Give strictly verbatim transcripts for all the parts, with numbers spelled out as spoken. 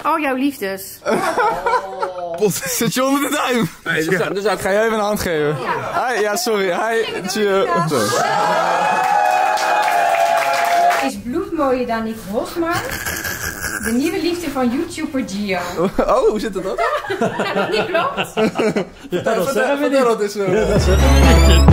Al jouw liefdes. Oh. Zit je onder de duim? Nee, dus, dus ik ga jij even een hand geven. Ja, Hi, ja sorry. Hi. Zo. Is bloed mooier dan Nick Hosma? De nieuwe liefde van YouTuber Gio. Oh, hoe zit het dan? Dat niet klopt. Ja, dat zeggen we niet. Dat is zo. Ja, dat zeggen we niet.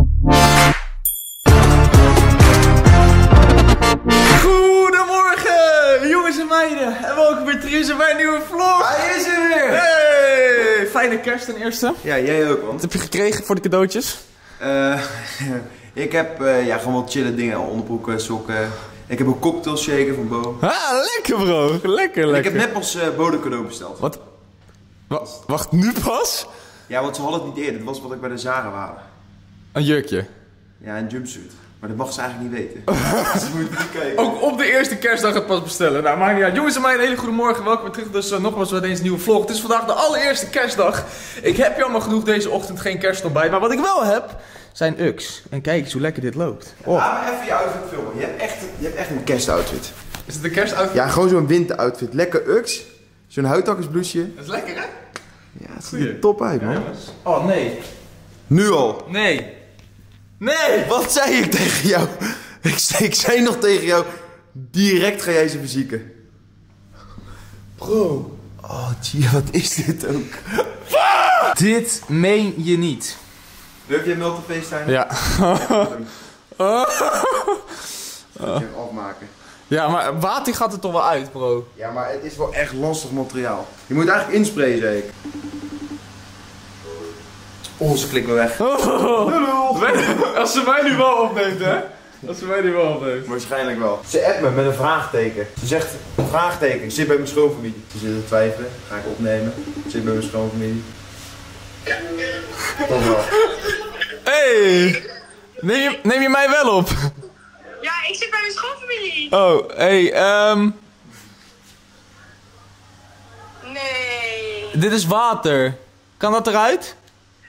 Goedemorgen, jongens en meiden. En welkom weer terug in mijn nieuwe vlog. Hij is er weer. Hey, fijne kerst ten eerste. Ja, jij ook, man. Wat heb je gekregen voor de cadeautjes? Uh, ik heb uh, ja, gewoon wat chille dingen. Onderbroeken, sokken. Ik heb een cocktail shaker van Bo. Ah, lekker bro. Lekker, lekker. Ik heb net pas uh, Bo de cadeau besteld. Wat? W wacht, nu pas? Ja, want ze hadden het niet eerder. Dat was wat ik bij de Zara waren. Een jurkje? Ja, een jumpsuit. Maar dat mag ze eigenlijk niet weten. Ze moet niet kijken. Ook op de eerste kerstdag het pas bestellen. Nou, maakt niet uit. Jongens en meiden, een hele goede morgen. Welkom weer terug. Dus uh, nogmaals bij deze nieuwe vlog. Het is vandaag de allereerste kerstdag. Ik heb jammer genoeg deze ochtend geen kerstontbijt. Maar wat ik wel heb, zijn Ux. En kijk eens hoe lekker dit loopt. Oh. Laat me even je outfit filmen. Je hebt echt, je hebt echt een kerstoutfit. Is het een kerstoutfit? Ja, gewoon zo'n winteroutfit. Lekker Ux. Zo'n huidtakkersbloesje. Dat is lekker, hè? Ja, het ziet er top uit, man. Ja, oh, nee. Nu al. Nee. Nee! Wat zei ik tegen jou? Ik zei, ik zei nog tegen jou, direct ga jij ze verzieken. Bro. Oh, Gia, wat is dit ook? Dit meen je niet. Durf jij Mel te FaceTime? Ja. Oh. Even afmaken. Ja, maar water gaat er toch wel uit, bro. Ja, maar het is wel echt lastig materiaal. Je moet eigenlijk insprayen, zei ik. Oh, ze klikt me weg. Oh. Als ze mij nu wel opneemt, hè? Als ze mij nu wel opneemt. Waarschijnlijk wel. Ze appt me met een vraagteken. Ze zegt, een vraagteken. Ik zit bij mijn schoonfamilie. Ze zit te twijfelen. Ga ik opnemen. Ik zit bij mijn schoonfamilie. Toch wel. Hey! Neem je, neem je mij wel op? Ja, ik zit bij mijn schoonfamilie. Oh, hey, ehm... Um... Nee. Dit is water. Kan dat eruit?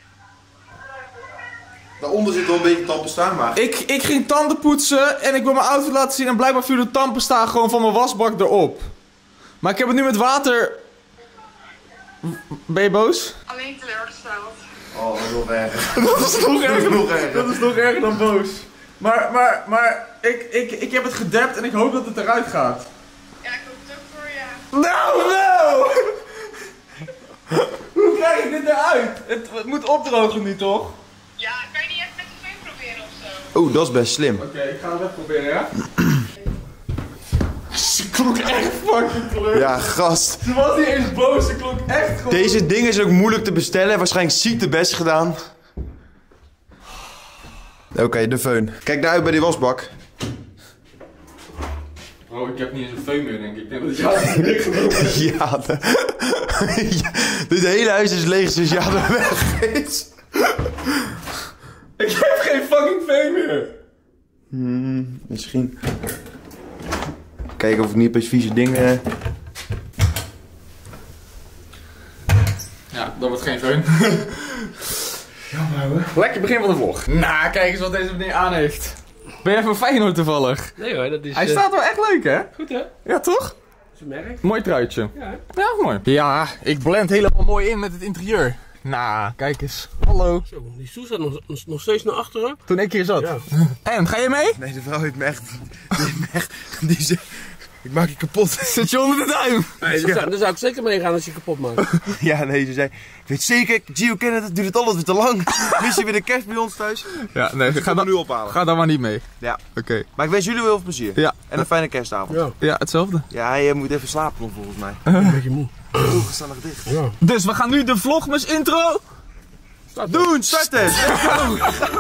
Daaronder zit wel een beetje tandpasta, maar... Ik, ik ging tanden poetsen en ik wil mijn outfit laten zien en blijkbaar viel de tandpasta gewoon van mijn wasbak erop. Maar ik heb het nu met water... Ben je boos? Alleen teleurgesteld. Oh, dat is nog erger. Dat is nog erger. nog erger. Dat is nog erger dan boos. Maar, maar, maar, ik, ik, ik heb het gedapt en ik hoop dat het eruit gaat. Ja, ik hoop het ook voor je. Nou, nou! Hoe krijg ik dit eruit? Het, het moet opdrogen nu, toch? Ja, kan je niet even met de veun proberen of zo? Oeh, dat is best slim. Oké, okay, ik ga het even proberen, ja? Ze klonk echt fucking kleur. Ja, gast. Ze was niet eens boos, ze klonk echt gewoon... Deze dingen zijn ook moeilijk te bestellen. Waarschijnlijk ziek de best gedaan. Oké, okay, de föhn. Kijk daar uit bij die wasbak. Oh, ik heb niet eens een föhn meer, denk ik. Ik denk dat ja het weggenomen. Ja, de... ja, dit hele huis is leeg sinds ja er weg is. Ik heb geen fucking föhn meer. Hmm, misschien. Kijken of ik niet opeens vieze dingen... Ja, dat wordt geen föhn. Jammer hoor. Lekker begin van de vlog. Nou, kijk eens wat deze meneer aan heeft. Ben jij van Feyenoord toevallig? Nee hoor, dat is... Hij uh... staat wel echt leuk, hè? Goed, hè? Ja, toch? Dat is een merk. Mooi truitje. Ja. Ja, mooi. Ja, ik blend helemaal mooi in met het interieur. Nou, kijk eens. Hallo. Zo, die stoel staat nog, nog steeds naar achteren. Toen ik hier zat. Ja. En, ga je mee? Nee, de vrouw heeft me echt... Die heeft me echt... Die zegt... Ik maak je kapot. Zit je onder de duim? Nee, daar, zou, daar zou ik zeker mee gaan als je kapot maakt. Ja, nee, ze zei... Ik weet zeker, Gio kent het, duurt het altijd weer te lang. Mis je weer de kerst bij ons thuis? Ja, nee, dus ga dan nu ophalen. Ga dan maar niet mee. Ja. Oké. Okay. Maar ik wens jullie wel veel plezier. Ja. En een fijne kerstavond. Ja, ja hetzelfde. Ja, hij uh, moet even slapen nog volgens mij. een beetje moe. Ogen staan nog dicht. Ja. Dus we gaan nu de vlogmas intro Start doen, start het! Let's go!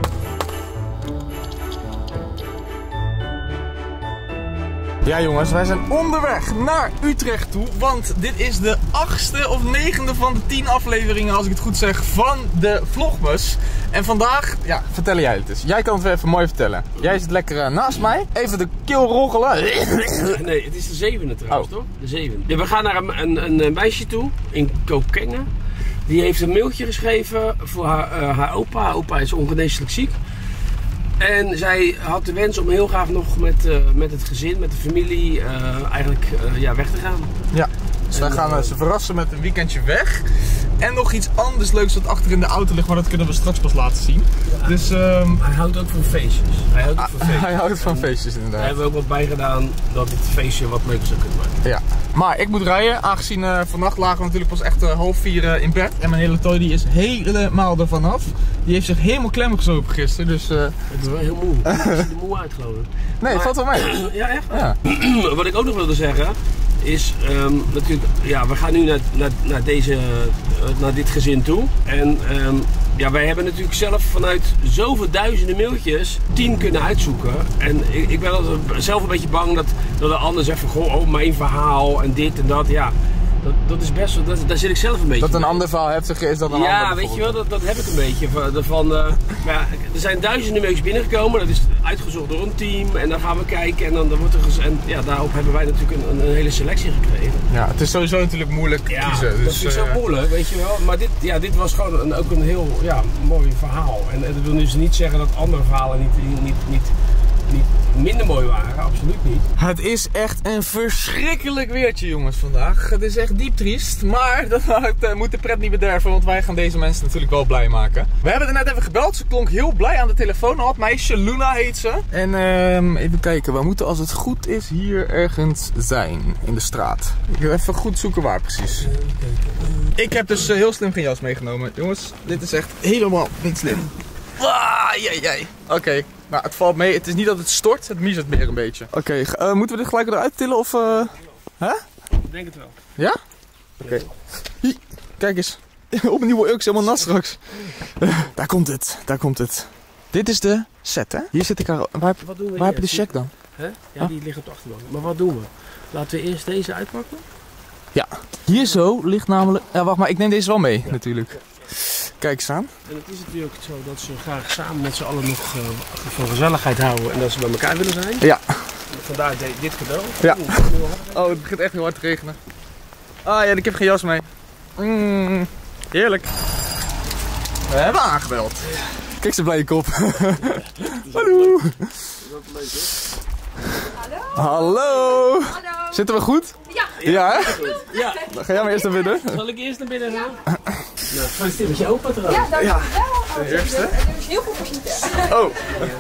Ja jongens, wij zijn onderweg naar Utrecht toe, want dit is de achtste of negende van de tien afleveringen, als ik het goed zeg, van de vlogmas. En vandaag, ja, vertel jij het eens. Jij kan het weer even mooi vertellen. Jij zit lekker uh, naast mij. Even de keel roggelen. Nee, het is de zevende trouwens, oh. toch? De zevende. Ja, we gaan naar een, een, een meisje toe in Kokengen. Die heeft een mailtje geschreven voor haar, uh, haar opa. Haar opa is ongeneeslijk ziek. En zij had de wens om heel graag nog met, uh, met het gezin, met de familie, uh, eigenlijk uh, ja, weg te gaan. Ja, dus wij gaan uh, ze verrassen met een weekendje weg. En nog iets anders leuks wat achter in de auto ligt, maar dat kunnen we straks pas laten zien. Ja. Dus, um... Hij houdt ook van feestjes. Hij houdt ook van feestjes. Hij houdt van feestjes inderdaad. Daar hebben we ook wat bij gedaan dat het feestje wat leuker zou kunnen maken. Ja, maar ik moet rijden, aangezien uh, vannacht lagen we natuurlijk pas echt uh, half vier uh, in bed. En mijn hele toy die is helemaal ervan af. Die heeft zich helemaal klem gezopen gisteren, dus... Uh... Het is wel heel moe. Ik zie er moe uit, geloof ik. Nee, het valt wel mee. Ja, echt? Ja. Wat ik ook nog wilde zeggen is um, natuurlijk, ja, we gaan nu naar, naar, naar, deze, uh, naar dit gezin toe. En um, ja, wij hebben natuurlijk zelf vanuit zoveel duizenden mailtjes tien kunnen uitzoeken. En ik, ik ben altijd zelf een beetje bang dat, dat de ander zegt van, goh, oh, mijn verhaal en dit en dat. Ja. Dat, dat is best wel, dat, daar zit ik zelf een beetje Dat een mee. ander verhaal heftiger is dan een ja, ander. Ja, weet je wel, dat, dat heb ik een beetje. Van, van, uh, maar ja, er zijn duizenden mails binnengekomen, dat is uitgezocht door een team. En dan gaan we kijken en dan, dan wordt er gez... en ja, daarop hebben wij natuurlijk een, een hele selectie gekregen. Ja, het is sowieso natuurlijk moeilijk ja, kiezen. Dus, dat is uh... zo moeilijk, weet je wel. Maar dit, ja, dit was gewoon een, ook een heel ja, mooi verhaal. En, en dat wil dus niet zeggen dat andere verhalen niet... niet, niet niet minder mooi waren, absoluut niet. Het is echt een verschrikkelijk weertje, jongens, vandaag. Het is echt diep triest, maar dat moet de pret niet bederven, want wij gaan deze mensen natuurlijk wel blij maken. We hebben er net even gebeld, ze klonk heel blij aan de telefoon. Een meisje, Luna heet ze. En um, even kijken, we moeten als het goed is hier ergens zijn, in de straat. Ik wil even goed zoeken waar precies. Ik heb dus uh, heel slim geen jas meegenomen. Jongens, dit is echt helemaal niet slim. Ah, jee, jee. Oké. Okay. Nou, het valt mee. Het is niet dat het stort, het miezert meer een beetje. Oké, okay, uh, moeten we dit gelijk eruit tillen of... Uh... Hè? Ik denk het wel. Ja? Oké. Okay. Kijk eens. Op mijn nieuwe Ux, helemaal nat straks. Uh, daar komt het, daar komt het. Dit is de set, hè? Hier zit ik aan... Waar, waar heb je de check dan? Hè? Ja, die huh? ligt op de achterbank. Maar wat doen we? Laten we eerst deze uitpakken? Ja. Hier zo ligt namelijk... Ja, wacht maar, ik neem deze wel mee, ja. natuurlijk. Kijk eens aan. En het is natuurlijk zo dat ze graag samen met z'n allen nog uh, van gezelligheid houden en dat ze bij elkaar willen zijn. Ja. Vandaar dit cadeau. Ja. Oh, het begint echt heel hard te regenen. Ah ja, ik heb geen jas mee. Mm, heerlijk. We hebben aangebeld. Kijk zijn blije kop. Hallo. Hallo. Hallo. Zitten we goed? Ja. Ja, hè? Ja. Dan ga jij maar eerst naar binnen. Zal ik eerst naar binnen gaan? Nou, gefeliciteerd met je opa trouwens. Ja, dank je wel. Ja, de eerste. Er is heel veel versnieten. Oh.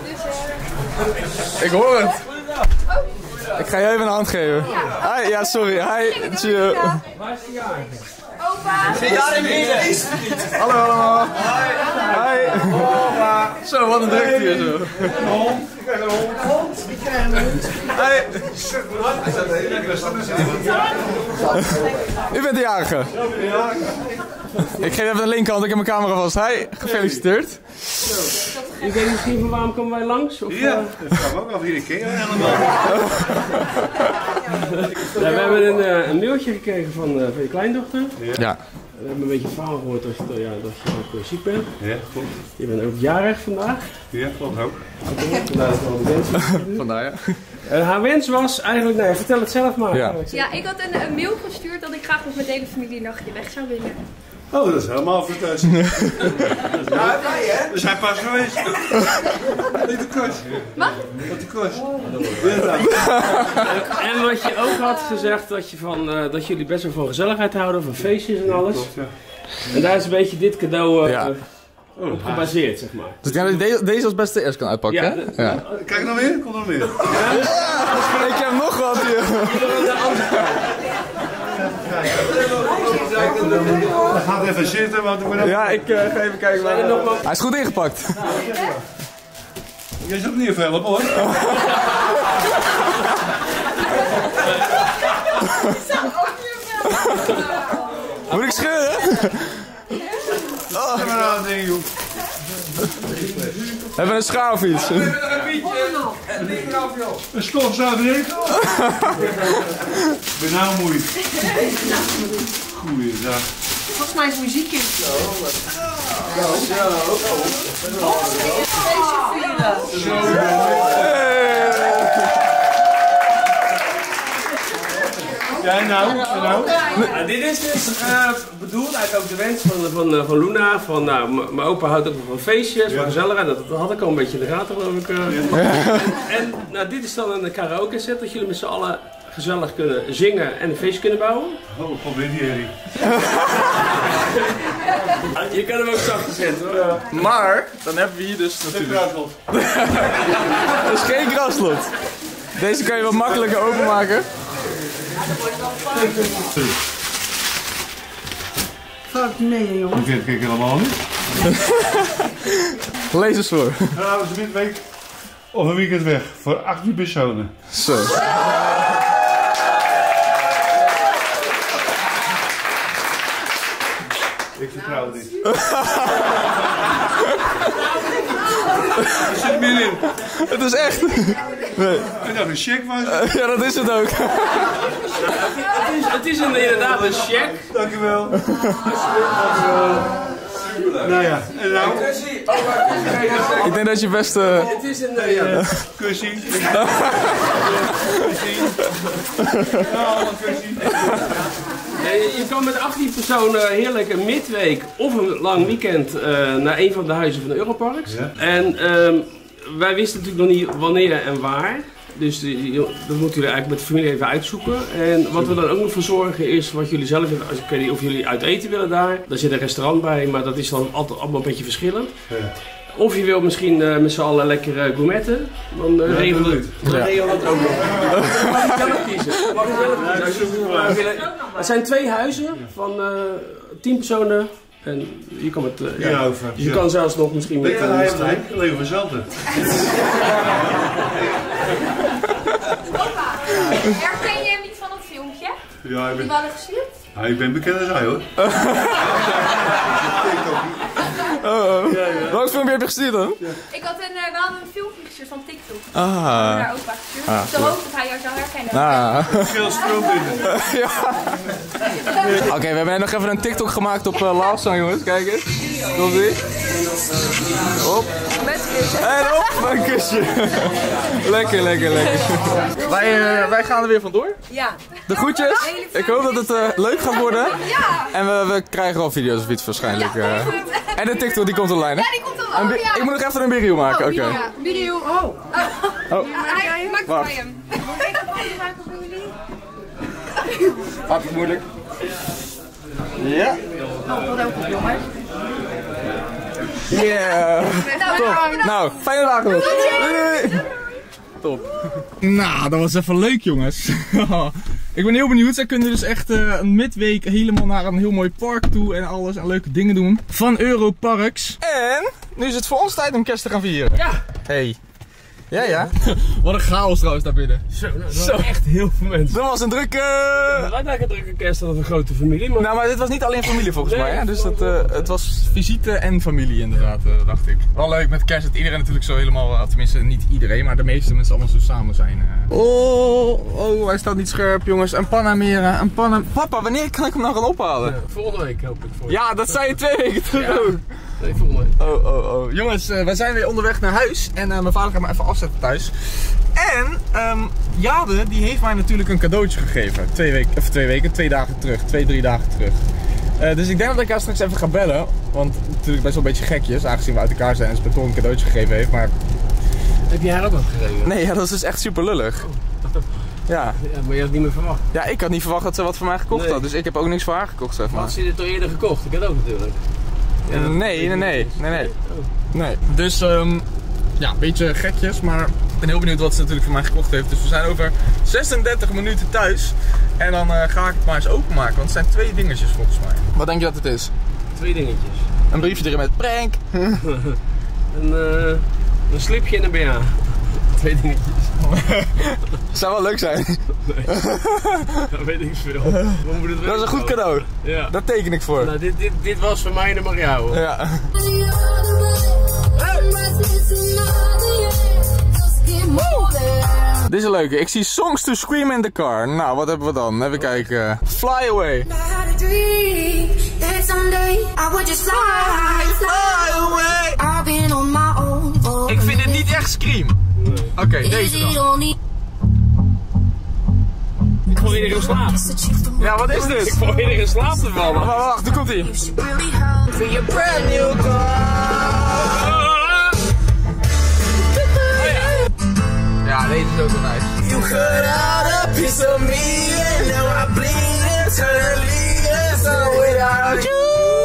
Ik hoor het. Ik ga je even een hand geven. Hi, ja, sorry. Hi. Waar is de jarige? Opa. Zit daar in midden? Hallo allemaal. Hi. Hi. Opa. Zo, wat een drukte hier zo. Een hond. Ik krijg een hond. Ik krijg een hond. Hi. U bent de jarige. Ik geef even een linkerhand, ik heb mijn camera vast. Hi, gefeliciteerd. Ik weet misschien van waarom komen wij langs? Of, ja, dat gaan we ook al iedere keer helemaal. Ja, we hebben een, uh, een mailtje gekregen van, uh, van je kleindochter. Ja. We hebben een beetje een verhaal gehoord dat je, ja, dat je ook uh, ziek bent. Ja, klopt. Je bent ook jarig vandaag. Ja, klopt ook. Vandaar dat we al de wens Vandaar, ja. En haar wens was eigenlijk, nee, vertel het zelf maar. Ja, ja ik had een, een mail gestuurd dat ik graag met mijn hele familie een nachtje weg zou willen. Oh, dat is helemaal fantastisch. Ja, wij hè? We zijn pas geweest. Niet de kost. Wat? Wat de kost. En wat je ook had gezegd, dat, je van, uh, dat jullie best wel van gezelligheid houden, van feestjes en alles. Ja, en daar is een beetje dit cadeau uh, ja. uh, op gebaseerd, zeg maar. Dus ja, deze, deze als beste eerst kan uitpakken, ja, hè? Ja. Kijk nog meer, komt nog meer. Ja, ik heb nog wat hier. Dan gaat even zitten, want ik ben ook... Ja, ik uh, ga even kijken. Waar... Hij is goed ingepakt. Jij zoekt niet even helpen hoor. Moet ik scheuren? Oh. Heb maar nou ding, joh. Hebben we een schaar of iets? We hebben nog een bietje. En een eraf, joh. Een stofzuiger. Ik ben nou moeilijk. Goeiedag. Volgens mij is muziek in. Zo. Zo. Zo. Zo. Ja, en nou? En nou? Nou, dit is dus uh, bedoeld, eigenlijk ook de wens van, van, uh, van Luna. Van, nou, mijn opa houdt ook nog van feestjes, van gezelligheid. Dat, dat had ik al een beetje in de gaten, geloof ik. Uh. Ja. En, en nou, dit is dan een karaoke set, dat jullie met z'n allen gezellig kunnen zingen en een feestje kunnen bouwen. Oh, probeer die herrie. Je kan hem ook zacht zetten hoor. Ja. Maar, dan hebben we hier dus natuurlijk... Dat is geen graslot. Deze kan je wat makkelijker openmaken. Gaat niet mee, jongen. Dat kijk ik helemaal niet. Lees eens voor. Nou, we zijn midweek of een weekend weg voor achttien personen. Zo. Ik vertrouw het niet. Er zit meer in. Het is echt. Nee. En dat een check was. Ja, dat is het ook. Het is, het is een, inderdaad een check. Dankjewel. Nou ja, en nou? Ik denk dat je best... Uh... Het is een... Uh, ja. Kussie. Kussie. Nou, een kussie. Je, je kan met achttien personen heerlijk een midweek of een lang weekend uh, naar een van de huizen van de Europarks. Ja. En um, wij wisten natuurlijk nog niet wanneer en waar. Dus die, dat moeten jullie eigenlijk met de familie even uitzoeken. En wat we dan ook nog voor zorgen is wat jullie zelf, als ik weet niet of jullie uit eten willen daar. Daar zit een restaurant bij, maar dat is dan altijd allemaal een beetje verschillend. Ja. Of je wil misschien uh, met z'n allen lekker uh, gourmetten, dan uh, ja, regelen we ja. regel dat ook nog. Mag je zelf kiezen. Mag je zelf kiezen. Ja, het zijn twee huizen van uh, tien personen. En je kan het, uh, ja, ja, over, je ja. kan zelfs nog misschien met... Ja, hij heeft gelijk. Leven we zelf. Herken je hem niet van het filmpje? Ja, ik ben... Die we hadden gestuurd? Ja, ik ben bekend als hij hoor. Oh, oh. Ja, ja. Welk filmpje heb je gestuurd dan? Ja. Ik had een, uh, we hadden een filmpje gestuurd van TikTok. Ah. Ik heb naar opa gestuurd. Ah, Zo hoop dat hij jou zou herkennen. Ah. Veel stroom binnen. Ja. Oké, okay, we hebben net nog even een TikTok gemaakt op uh, Love Song, jongens. Kijk eens. Komt ie. Hop. En op, een kusje. Lekker, lekker, lekker. Wij, uh, wij gaan er weer vandoor. Ja. De groetjes. Ik hoop dat het uh, leuk gaat worden. Ja. En we, we krijgen al video's of iets waarschijnlijk. Uh. En de TikTok die komt online, hè? Ja, die komt online. Oh, ja. Ik moet nog even een video maken. Oh, Oké. Okay. Ja, video. Oh. Oh. Oh. Hij maakt Wacht. bij hem. Moet ik dat foto maken voor jullie? Wat moeilijk. Ja. Oh, wat ook op, jongens. Yeah. Top. Nou, fijne dagen nog. Top. Nou, dat was even leuk, jongens. Ik ben heel benieuwd. Zij kunnen dus echt uh, een midweek helemaal naar een heel mooi park toe en alles en leuke dingen doen. Van Europarks. En nu is het voor ons tijd om kerst te gaan vieren. Ja. Hey. Ja, ja. Wat een chaos trouwens daar binnen. Zo, nou, dat Zo. echt heel veel mensen. Dat was een drukke... Ja, wij hadden een drukke kerst, dat een grote familie. Maar... Nou, maar dit was niet alleen familie volgens nee, mij, hè? Dus dat, uh, het was visite en familie inderdaad, uh, dacht ik. Wel leuk met kerst dat iedereen natuurlijk zo helemaal, uh, tenminste niet iedereen, maar de meeste mensen allemaal zo samen zijn. Uh. Oh, oh, hij staat niet scherp, jongens. Een Panamera, een Panam... Papa, wanneer kan ik hem nou gaan ophalen? Ja, volgende week hoop ik voor je. Ja, dat zei je twee weken terug ja. ook. Nee, volgende week. Oh, oh, oh. Jongens, uh, wij zijn weer onderweg naar huis en uh, mijn vader gaat me even afzetten thuis. En um, Jade, die heeft mij natuurlijk een cadeautje gegeven. Twee weken, of twee weken, twee dagen terug, twee, drie dagen terug. Uh, dus ik denk dat ik haar straks even ga bellen. Want natuurlijk best wel een beetje gekjes, aangezien we uit elkaar zijn en ze Beton een cadeautje gegeven heeft. Maar... Heb jij haar ook wat gegeven? Nee, ja, dat is dus echt super lullig. Oh. Ja. Ja, maar je had niet meer verwacht. Ja, ik had niet verwacht dat ze wat voor mij gekocht nee. had. Dus ik heb ook niks voor haar gekocht, zeg maar. Had ze dit al eerder gekocht? Ik had ook natuurlijk. Ja, nee, nee, nee, nee, nee, nee. Nee. Dus, um, ja, een beetje gekjes, maar ik ben heel benieuwd wat ze natuurlijk voor mij gekocht heeft. Dus we zijn over zesendertig minuten thuis. En dan uh, ga ik het maar eens openmaken, want het zijn twee dingetjes volgens mij. Wat denk je dat het is? Twee dingetjes. Een briefje erin met prank. een, uh, een slipje en een B H. Twee dingetjes. Zou wel leuk zijn. Nee. Dat weet ik veel. Moet het dat is een goed cadeau. Ja. Daar teken ik voor. Nou, dit, dit, dit was voor mij en de Mariao. Ja. Dit is een leuke. Ik zie Songs to Scream in the Car. Nou, wat hebben we dan? Even kijken. Fly Away. Fly away. Ik vind dit niet echt Scream. Nee. Oké, okay, deze dan. val eerder in slaap. Ja, wat is dit? Ik val eerder in slaap te vallen. Wacht, wacht, daar komt ie. Ja, deze is ook wel nice. You cut out a piece of me and now I bleed internally and so without you.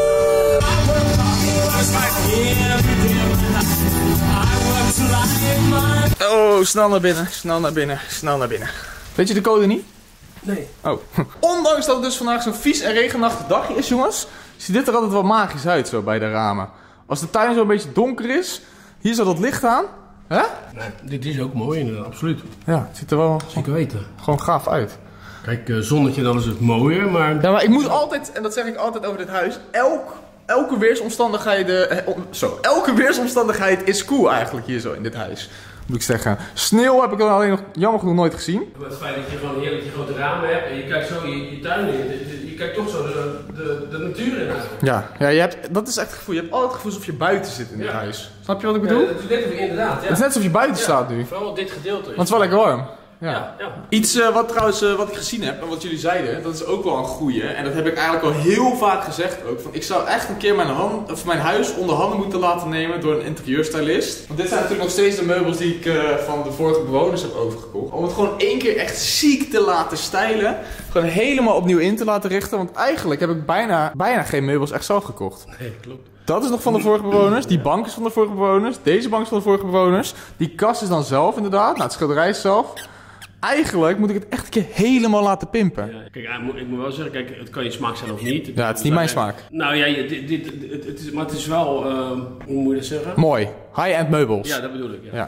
Oh, snel naar binnen, snel naar binnen, snel naar binnen. Weet je de code niet? Nee. Oh. Ondanks dat het dus vandaag zo'n vies en regenachtig dagje is, jongens, ziet dit er altijd wel magisch uit zo bij de ramen. Als de tuin zo een beetje donker is, hier zat het licht aan. Hè? Nee, dit is ook mooi inderdaad, absoluut. Ja, het ziet er wel Zeker weten. gewoon gaaf uit. Kijk, uh, zonnetje dan is het mooier, maar... Ja, maar ik moet altijd, en dat zeg ik altijd over dit huis, elk, elke weersomstandigheid, eh, om, zo, elke weersomstandigheid is cool eigenlijk hier zo in dit huis. Moet ik zeggen. Sneeuw heb ik dan alleen nog jammer genoeg nooit gezien. Het feit dat je gewoon heerlijk je grote ramen hebt en je kijkt zo je, je tuin in, je, je kijkt toch zo de, de, de natuur in eigenlijk. Ja, ja je hebt, dat is echt het gevoel. Je hebt altijd het gevoel alsof je buiten zit in dit Ja. huis. Snap je wat ik bedoel? Ja, dat is net of, inderdaad, ja. Het is net alsof je buiten Ja, staat nu. Vooral dit gedeelte. Want het is wel lekker warm. Ja. Ja, ja. Iets uh, wat trouwens uh, wat ik gezien heb en wat jullie zeiden, dat is ook wel een goeie. En dat heb ik eigenlijk al heel vaak gezegd ook. Van, ik zou echt een keer mijn, hand, of mijn huis onder handen moeten laten nemen door een interieurstylist. Want dit zijn natuurlijk nog steeds de meubels die ik uh, van de vorige bewoners heb overgekocht. Om het gewoon één keer echt ziek te laten stylen. Gewoon helemaal opnieuw in te laten richten. Want eigenlijk heb ik bijna, bijna geen meubels echt zelf gekocht. Nee, klopt. Dat is nog van de vorige bewoners. Die bank is van de vorige bewoners. Deze bank is van de vorige bewoners. Die kast is dan zelf inderdaad. Nou, het schilderij is zelf. Eigenlijk moet ik het echt een keer helemaal laten pimpen. Ja, kijk, ik moet wel zeggen, kijk, het kan je smaak zijn of niet. Ja, het is niet mijn smaak. Nou ja, dit, dit, het, het is, maar het is wel, uh, hoe moet je dat zeggen? Mooi. High-end meubels. Ja, dat bedoel ik. Ja. Ja.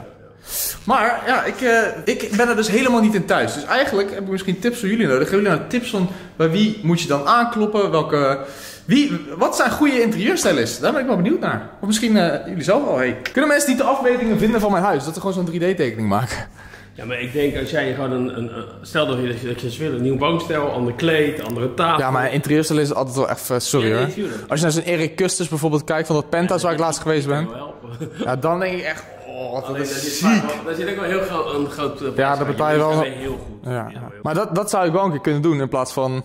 Maar ja, ik, uh, ik ben er dus helemaal niet in thuis. Dus eigenlijk heb ik misschien tips voor jullie nodig. Hebben jullie nou tips van bij wie moet je dan aankloppen? Welke, wie, wat zijn goede interieurstylisten? Daar ben ik wel benieuwd naar. Of misschien uh, jullie zelf al. Hey. Kunnen mensen niet de afmetingen vinden van mijn huis? Dat ze gewoon zo'n drie D tekening maken? Ja, maar ik denk als jij gewoon een, een, een stel dat je dat je, dat je wil, een nieuw bankstel, ander kleed, andere tafel. Ja, maar interieurstylist is altijd wel echt, uh, sorry Ja, nee, hoor. tuurlijk. Als je naar zo'n Erik Kusters bijvoorbeeld kijkt van dat penthouse waar ik laatst geweest ben. Dat kan wel helpen. Ja, dan denk ik echt, oh, dat Alleen, is daar zit ziek. vaak wel- Daar zit ook wel heel groot, een groot uh, Ja, dat betaal je wel. Dat is heel goed. Ja, Ja, ja. heel Maar dat, dat zou ik wel een keer kunnen doen in plaats van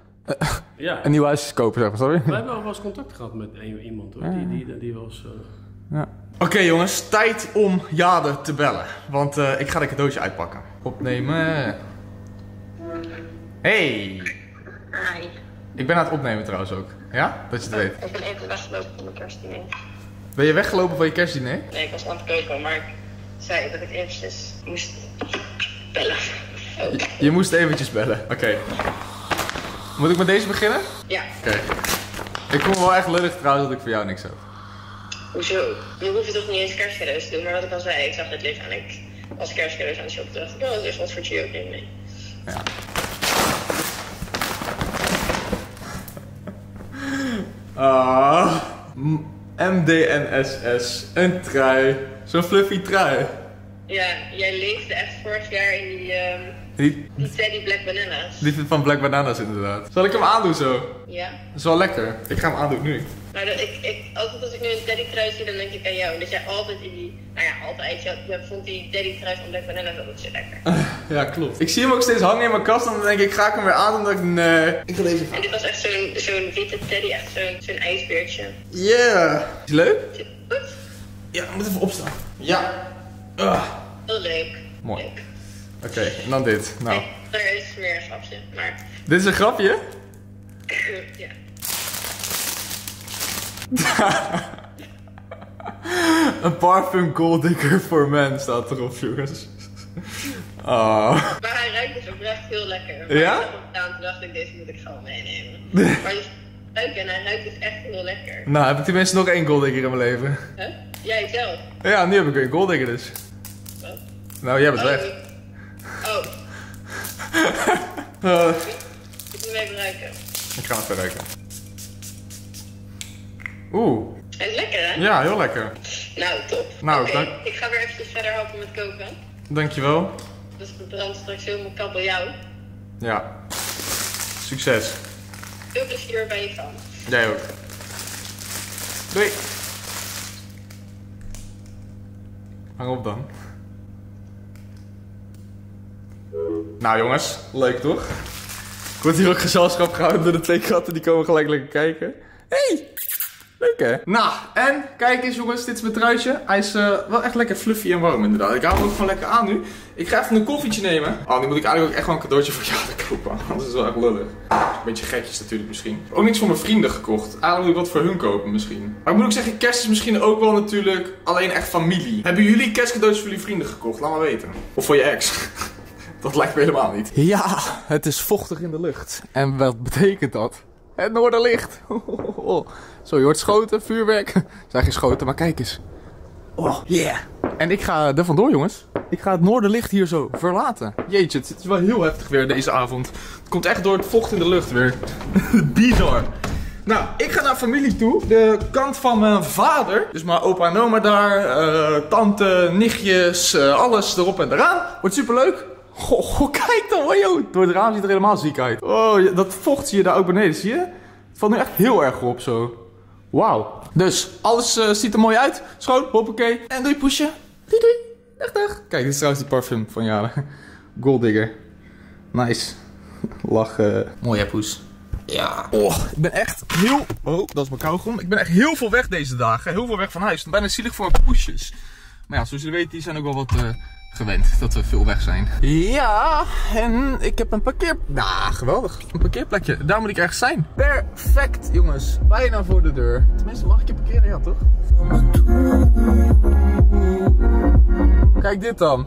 Ja. een nieuw huis kopen, zeg maar, sorry. We hebben al wel eens contact gehad met een, iemand hoor. Die, die, die was. Uh... Ja. Oké okay, jongens, tijd om Jade te bellen. Want uh, ik ga de cadeautje uitpakken. Opnemen. Hey. Hi. Ik ben aan het opnemen trouwens ook. Ja? Dat je het weet. Ik ben even weggelopen van mijn kerstdiner. Ben je weggelopen van je kerstdiner? Nee, ik was aan het koken, maar ik zei dat ik eventjes moest bellen. Oh. Je, je moest eventjes bellen. Oké. Okay. Moet ik met deze beginnen? Ja. Oké. Okay. Ik vond het wel echt lullig trouwens dat ik voor jou niks heb. Hoezo? Je hoeft je toch niet eens kerstcadeaus te doen, maar wat ik al zei, ik zag het liggen en ik was kerstcadeaus aan het shoppen. Toen dacht ik, oh, dat is wat voor Gio, neem mee. Ja. Ah, M D N S S, een trui, zo'n fluffy trui. Ja, jij leefde echt vorig jaar in die, um, Die, die Teddy Black Bananas. die van Black Bananas inderdaad. Zal ik hem aandoen zo? Ja. Dat is wel lekker. Ik ga hem aandoen nu. Maar dat, ik, ik, altijd als ik nu een Teddy trui zie, dan denk ik aan jou. Dat jij altijd in die, nou ja, altijd, je, je vond die Teddy trui van Black Bananas altijd zo lekker. Ja, klopt. Ik zie hem ook steeds hangen in mijn kast en dan denk ik, ga ik hem weer aandoen? Dat ik, nee. Ik ga deze En dit was echt zo'n zo'n witte Teddy, echt zo'n zo'n ijsbeertje. Yeah. Is het leuk? Zit het goed? Ja, ik moet even opstaan. Ja. Uh. Heel leuk. Mooi. Leuk. Oké, okay, en dan dit. Nou. Nee, er is meer een grapje, maar... Dit is een grapje? Ja. Een parfum golddigger voor men staat erop, jongens. Oh. Maar hij ruikt dus oprecht heel lekker. Maar Ja? ik zag hem toen dacht ik, deze moet ik gewoon meenemen. Maar dus ruiken en hij ruikt dus echt heel lekker. Nou, heb ik tenminste nog één golddigger in mijn leven. Huh? Jij zelf? Ja, nu heb ik weer een golddigger dus. Wat? Nou, jij bent Oh. weg. Oh, Uh, ik moet hem even ruiken. ik ga even ruiken. Oeh. Hij is lekker, hè? Ja, heel lekker. Nou, top. Nou, Oké, dank- ik ga weer eventjes verder helpen met koken. Dankjewel. Dus het brandt straks helemaal kabeljauw. Ja. Succes. Veel plezier bij je van. Jij ook. Doei. Hang op dan. Nou jongens, leuk toch? Wordt hier ook gezelschap gehouden door de twee katten, die komen gelijk lekker kijken. Hey! Leuk hè? Nou, en kijk eens jongens, dit is mijn truitje. Hij is uh, wel echt lekker fluffy en warm inderdaad. Ik hou hem ook gewoon lekker aan nu. Ik ga even een koffietje nemen. Oh, nu moet ik eigenlijk ook echt wel een cadeautje voor jou kopen. Dat is wel echt lullig. Een beetje gekjes natuurlijk misschien. Ook niks voor mijn vrienden gekocht. Eigenlijk moet ik wat voor hun kopen misschien. Maar ik moet ook zeggen, kerst is misschien ook wel natuurlijk alleen echt familie. Hebben jullie kerstcadeautjes voor jullie vrienden gekocht? Laat maar weten. Of voor je ex. Dat lijkt me helemaal niet. Ja, het is vochtig in de lucht. En wat betekent dat? Het noorderlicht. Zo, je hoort schoten, vuurwerk. Het zijn geen schoten, maar kijk eens. Oh, yeah. En ik ga er vandoor, jongens. Ik ga het noorderlicht hier zo verlaten. Jeetje, het is wel heel heftig weer deze avond. Het komt echt door het vocht in de lucht weer. Bizar. Nou, ik ga naar familie toe. De kant van mijn vader. Dus mijn opa en oma daar. Uh, tante, nichtjes, uh, alles erop en eraan. Wordt superleuk. Goh, goh, kijk dan, oh, joh. Door het raam ziet het er helemaal ziek uit. Oh, dat vocht zie je daar ook beneden, zie je? Het valt nu echt heel erg op zo. Wauw. Dus, alles uh, ziet er mooi uit. Schoon, hoppakee. En doei poesje. Doei doei. Dag dag. Kijk, dit is trouwens die parfum van Jaren. Golddigger. Nice. Lachen. Mooi hè, poes. Ja. Oh, ik ben echt heel... Oh, dat is mijn kauwgom. Ik ben echt heel veel weg deze dagen. Heel veel weg van huis. Bijna zielig voor mijn poesjes. Maar ja, zoals jullie weten, die zijn ook wel wat... Uh, gewend dat we veel weg zijn. Ja, en ik heb een parkeer... Nou, geweldig. Een parkeerplekje. Daar moet ik ergens zijn. Perfect, jongens. Bijna voor de deur. Tenminste, mag ik je parkeren? Ja, toch? Kijk dit dan.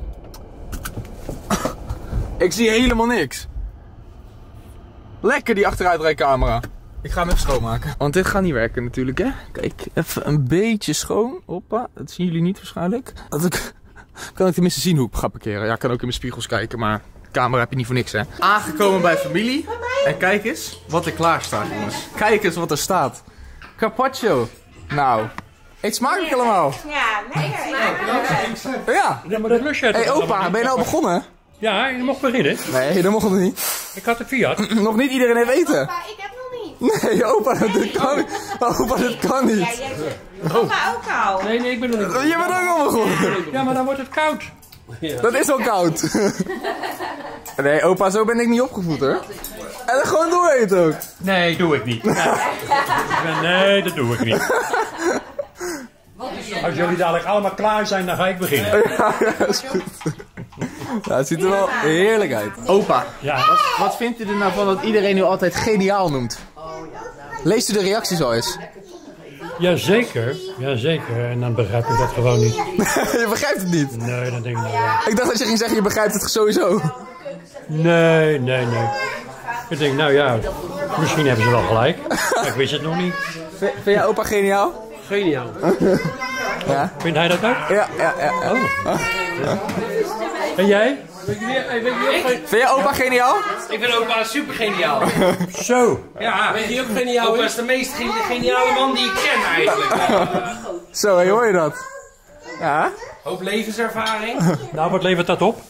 Ik zie helemaal niks. Lekker die achteruitrijcamera. Ik ga hem even schoonmaken. Want dit gaat niet werken natuurlijk, hè. Kijk, even een beetje schoon. Hoppa, dat zien jullie niet waarschijnlijk. Dat ik... Kan ik tenminste zien hoe ik ga parkeren. Ja, ik kan ook in mijn spiegels kijken, maar camera heb je niet voor niks, hè. Aangekomen bij familie. En kijk eens wat er klaar staat, jongens. Kijk eens wat er staat. Carpaccio. Nou, eet smakelijk allemaal. Ja, lekker. Ja. Ja, maar dat lust je. Hé, opa, ben je nou begonnen? Ja, je mocht beginnen. Nee, dat mocht nog niet. Ik had de Fiat. Nog niet iedereen heeft eten. Opa, ik heb nog niet. Nee, opa, dat kan niet. Opa, dat kan niet. Ja, jij zegt, opa ook al. Nee, nee, ik ben nog niet. Je bent ook al begonnen. Ja, maar dan wordt het koud. Ja. Dat is al koud. Nee, opa, zo ben ik niet opgevoed, hoor. En dan gewoon door eten ook. Nee, doe ik niet. Nee, nee dat doe ik niet. Als jullie dadelijk allemaal klaar zijn, dan ga ik beginnen. Ja, ja, is goed. Ja, het ziet er wel heerlijk uit. Opa, ja. wat, wat vindt u er nou van dat iedereen u altijd geniaal noemt? Leest u de reacties al eens? Jazeker, jazeker. En dan begrijp ik dat gewoon niet. Je begrijpt het niet? Nee, dat denk ik niet. Ja. Ik dacht dat je ging zeggen, je begrijpt het sowieso. Nee, nee, nee. Ik denk, nou ja, misschien hebben ze wel gelijk. Maar ik wist het nog niet. V vind jij opa geniaal? Geniaal. Ja. Vindt hij dat ook? Ja, ja, ja. ja. Oh. Ja. En jij? Vind jij opa geniaal? Ik vind opa super geniaal. Zo. Ja, weet je ook geniaal? Opa is de meest geniale man die ik ken eigenlijk. Zo, hey, hoor je dat? Ja. Hoop levenservaring. Nou, wat levert dat op?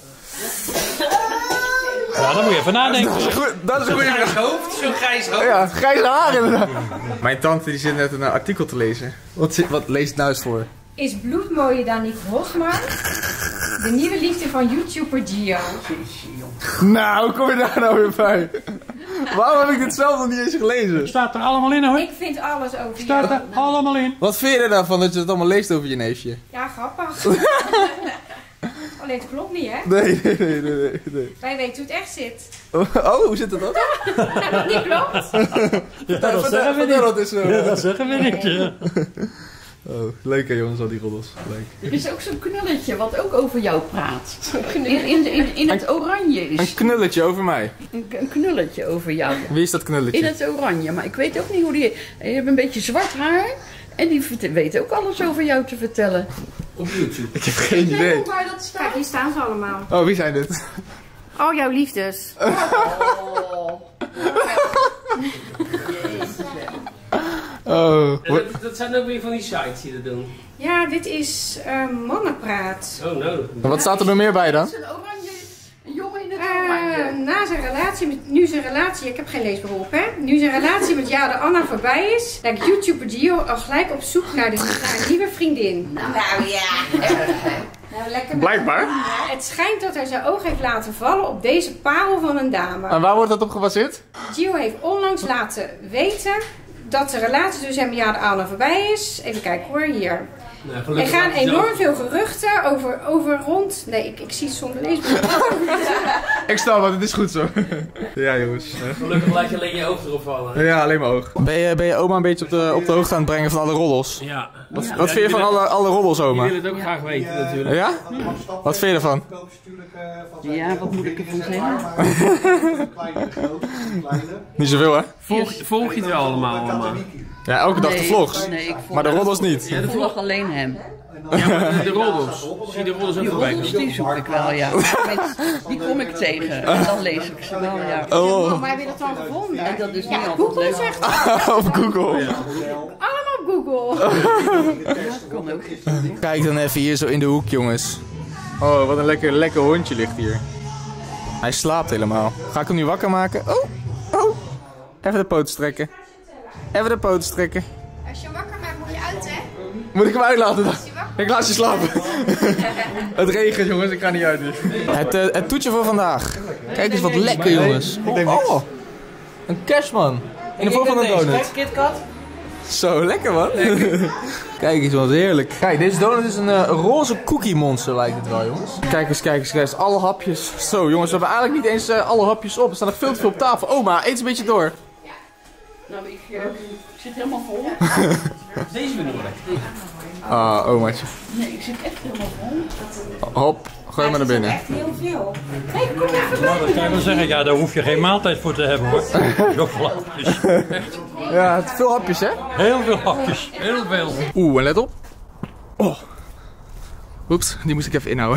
Ja, dan moet je even nadenken. Dat is een goed, dat is een goede grijs hoofd, zo'n grijs hoofd. Ja, grijze haar inderdaad. Mijn tante die zit net een artikel te lezen. Wat, zit, wat leest het nou eens voor? Is bloed mooier dan Nick Rosmar? De nieuwe liefde van YouTuber Gio. Nou, hoe kom je daar nou weer bij? Waarom heb ik dit zelf nog niet eens gelezen? Het staat er allemaal in hoor. Ik vind alles over Staat jou. er allemaal in. Wat vind je er nou van dat je het allemaal leest over je neefje? Ja, grappig. Alleen het klopt niet, hè? Nee, nee, nee, nee, nee. Wij weten hoe het echt zit. Oh, hoe zit het dan? Dat het niet klopt. Ja, dat zeggen we dat is zo. Ja, dat zeggen we niet. Ja. Oh, leuk hè jongens, al die roddels. Leuk. Er is ook zo'n knulletje wat ook over jou praat. In, in, in, in het oranje is. Een knulletje over mij. Een, een knulletje over jou. Wie is dat knulletje? In het oranje, maar ik weet ook niet hoe die... Je hebt een beetje zwart haar. En die weet ook alles over jou te vertellen. Op YouTube. Ik heb geen idee. Waar dat staat. Kijk, hier staan ze allemaal. Oh, wie zijn dit? Oh, jouw liefdes. Oh. Oh. Dat, dat zijn ook weer van die sites die dat doen. Ja, dit is uh, mannenpraat. Oh no. Wat staat er nog meer bij dan? Het is een oranje, een jongen in het Uh, oranje. na zijn relatie met, nu zijn relatie, ik heb geen leesberoep hè. Nu zijn relatie met Jade Anna voorbij is, lijkt YouTuber Gio al gelijk op zoek naar, de, naar een nieuwe vriendin. Nou ja. Nou, lekker Blijkbaar. Ja, het schijnt dat hij zijn oog heeft laten vallen op deze parel van een dame. En waar wordt dat op gebaseerd? Gio heeft onlangs laten weten dat de relatie tussen hem en Jade Aalner voorbij is. Even kijken hoor, hier. Nou, er gaan enorm veel geruchten over, over rond... Nee, ik, ik zie het zonder leesboek. Ik snap het, het is goed zo. Ja jongens. Gelukkig laat je alleen je oog erop vallen. Ja, alleen mijn oog. Ben je, ben je oma een beetje op de, op de hoogte aan het brengen van alle roddels? Ja. Wat, wat vind je van alle, alle roddels, oma? Ik wil het ook graag weten natuurlijk. Ja? Wat vind je ervan? Ja, wat moet ik ervan zeggen? Niet zoveel hè? Volg, volg je het wel allemaal? allemaal? Ja, elke dag nee, de vlogs. Nee, ik volg maar de roddels niet. Ja, ik volg alleen hem. Ja, maar de roddels. Zie je de roddels ook Die voorbij roddels komen? die zoek ik wel, ja. Die kom ik tegen. En dan lees ik ze wel, ja. Oh. Waar heb je dat dan gevonden? En dat is niet Ja, altijd Google leuk. zegt Op Google. Ja. allemaal op Google. Dat kan ook. Kijk dan even hier zo in de hoek, jongens. Oh, wat een lekker, lekker hondje ligt hier. Hij slaapt helemaal. Ga ik hem nu wakker maken? Oh, oh. Even de poten strekken. Even de poten strekken. Als je wakker maakt, moet je uit, hè? Moet ik hem uitlaten dan? Ik laat je slapen. Het regent, jongens. Ik ga niet uit hier. Het, uh, het toetje voor vandaag. Kijk eens wat lekker, jongens. Oh, een cashman. In de vorm van een donut. KitKat. Zo, lekker man. Kijk eens, wat heerlijk. Kijk, deze donut is een uh, roze cookie monster lijkt het wel, jongens. Kijk eens, kijk eens, kijk eens. Alle hapjes. Zo, jongens, we hebben eigenlijk niet eens uh, alle hapjes op. Er staan nog veel te veel op tafel. Oma, eet eens een beetje door. Nou, ik, uh, ik zit helemaal vol. Deze bedoel ik. Ah, omaatje. Nee, ik zit echt helemaal vol. Hop, gooi maar naar binnen. Echt heel veel. Nee, kom even bij. Nou, dat kan je wel zeggen. Ja, daar hoef je geen maaltijd voor te hebben hoor. Zoveel hapjes. Ja, het veel hapjes hè? Heel veel hapjes. Heel veel. Oeh, en let op. Oh. Oeps, die moest ik even inhouden.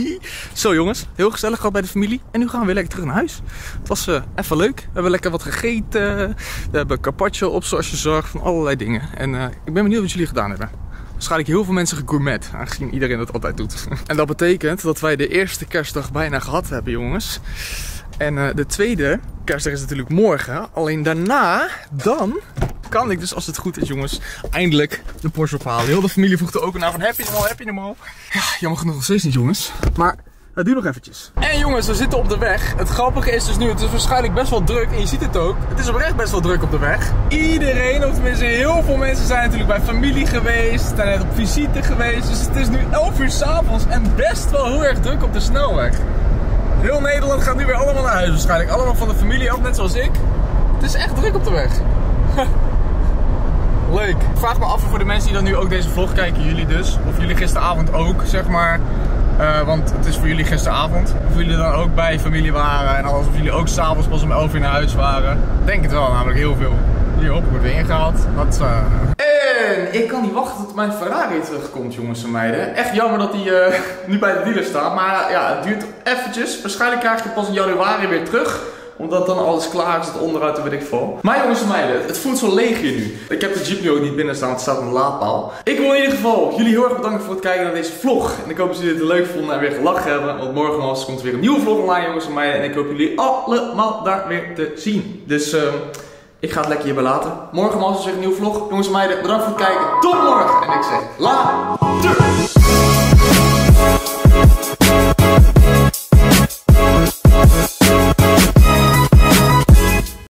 Zo jongens, heel gezellig gehad bij de familie. En nu gaan we weer lekker terug naar huis. Het was uh, even leuk. We hebben lekker wat gegeten. We hebben carpaccio op zoals je zag. Van allerlei dingen. En uh, ik ben benieuwd wat jullie gedaan hebben. Waarschijnlijk heel veel mensen gegourmet. Aangezien iedereen dat altijd doet. En dat betekent dat wij de eerste kerstdag bijna gehad hebben jongens. En uh, de tweede kerstdag is natuurlijk morgen. Alleen daarna, dan kan ik dus als het goed is jongens, eindelijk de Porsche ophalen. Heel de familie vroeg er ook naar van heb je hem al, heb je hem al? Ja, jammer genoeg nog steeds niet jongens. Maar het duurt nog eventjes. En jongens, we zitten op de weg. Het grappige is dus nu, het is waarschijnlijk best wel druk. En je ziet het ook, het is oprecht best wel druk op de weg. Iedereen, of tenminste heel veel mensen zijn natuurlijk bij familie geweest. Zijn net op visite geweest. Dus het is nu elf uur 's avonds en best wel heel erg druk op de snelweg. Heel Nederland gaat nu weer allemaal naar huis waarschijnlijk. Allemaal van de familie, ook net zoals ik. Het is echt druk op de weg. Leuk. Ik vraag me af voor de mensen die dan nu ook deze vlog kijken, jullie dus. Of jullie gisteravond ook, zeg maar. Uh, want het is voor jullie gisteravond. Of jullie dan ook bij familie waren. En alsof jullie ook s'avonds pas om elf uur naar huis waren. Ik denk het wel, namelijk heel veel. Hier, hop, ik word weer ingehaald. Dat, uh... En ik kan niet wachten tot mijn Ferrari terugkomt, jongens en meiden. Echt jammer dat hij uh, nu bij de dealer staat. Maar ja, het duurt eventjes. Waarschijnlijk krijg ik het pas in januari weer terug. Omdat dan alles klaar is, het onderhoud en weet ik veel. Maar jongens en meiden, het voelt zo leeg hier nu. Ik heb de Jeep nu ook niet binnen staan, het staat een laadpaal. Ik wil in ieder geval jullie heel erg bedanken voor het kijken naar deze vlog. En ik hoop dat jullie het leuk vonden en weer gelachen hebben. Want morgen komt er weer een nieuwe vlog online, jongens en meiden. En ik hoop jullie allemaal daar weer te zien. Dus uh, ik ga het lekker hierbij laten. Morgen is weer een nieuwe vlog. Jongens en meiden, bedankt voor het kijken. Tot morgen. En ik zeg later.